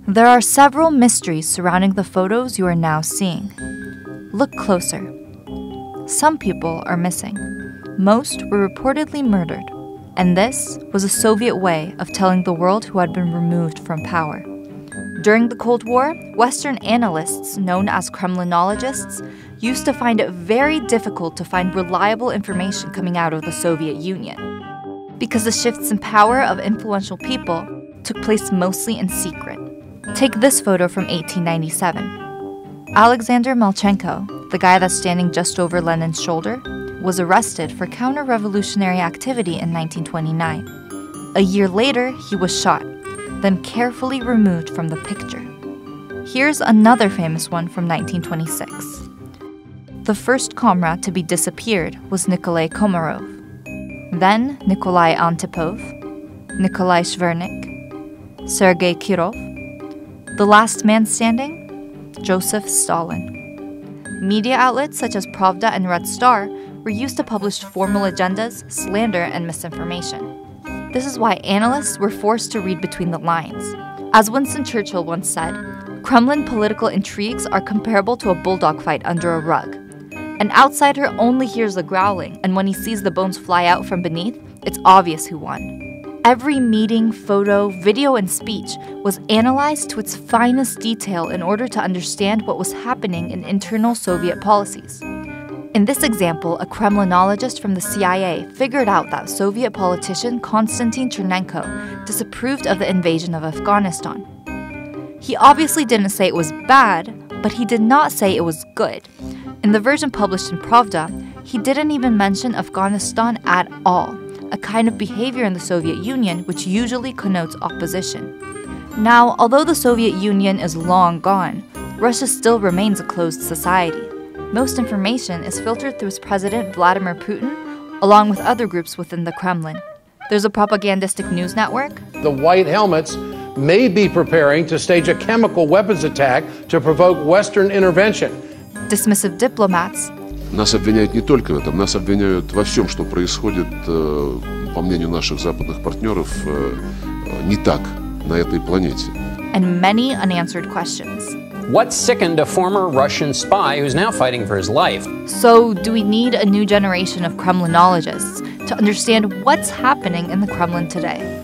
There are several mysteries surrounding the photos you are now seeing. Look closer. Some people are missing. Most were reportedly murdered. And this was a Soviet way of telling the world who had been removed from power. During the Cold War, Western analysts, known as Kremlinologists, used to find it very difficult to find reliable information coming out of the Soviet Union, because the shifts in power of influential people took place mostly in secret. Take this photo from 1897. Alexander Melchenko, the guy that's standing just over Lenin's shoulder, was arrested for counter-revolutionary activity in 1929. A year later, he was shot, then carefully removed from the picture. Here's another famous one from 1926. The first comrade to be disappeared was Nikolai Komarov, then Nikolai Antipov, Nikolai Shvernik, Sergei Kirov. The last man standing? Joseph Stalin. Media outlets such as Pravda and Red Star were used to publish formal agendas, slander, and misinformation. This is why analysts were forced to read between the lines. As Winston Churchill once said, Kremlin political intrigues are comparable to a bulldog fight under a rug. An outsider only hears the growling, and when he sees the bones fly out from beneath, it's obvious who won. Every meeting, photo, video, and speech was analyzed to its finest detail in order to understand what was happening in internal Soviet policies. In this example, a Kremlinologist from the CIA figured out that Soviet politician Konstantin Chernenko disapproved of the invasion of Afghanistan. He obviously didn't say it was bad, but he did not say it was good. In the version published in Pravda, he didn't even mention Afghanistan at all, a kind of behavior in the Soviet Union which usually connotes opposition. Now, although the Soviet Union is long gone, Russia still remains a closed society. Most information is filtered through its president Vladimir Putin, along with other groups within the Kremlin. There's a propagandistic news network. The White Helmets may be preparing to stage a chemical weapons attack to provoke Western intervention. Dismissive diplomats. Нас обвиняют не только в этом, нас обвиняют во всем, что происходит, по мнению наших западных партнеров, не так на этой планете. And many unanswered questions. What sickened a former Russian spy who's now fighting for his life? So, do we need a new generation of Kremlinologists to understand what's happening in the Kremlin today?